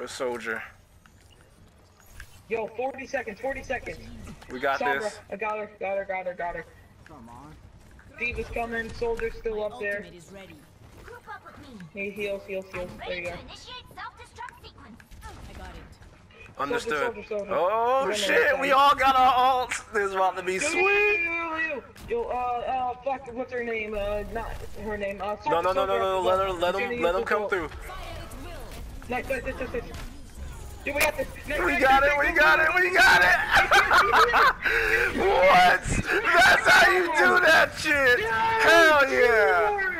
a soldier. Yo, 40 seconds, 40 seconds. We got Sombra, this. I got her. Come on. Diva's coming, soldier's still up there. Is ready. Group up with me. He heals. There you go. Ready to initiate self-destruct sequence. I got it. Understood. Soldier. Oh shit, we all got our ults. This is about to be sweet. Yo, fuck, what's her name? Not her name. No. Let him come through. Nice. Yo, we got this. We got it. What? That's how you do that shit. Hell yeah.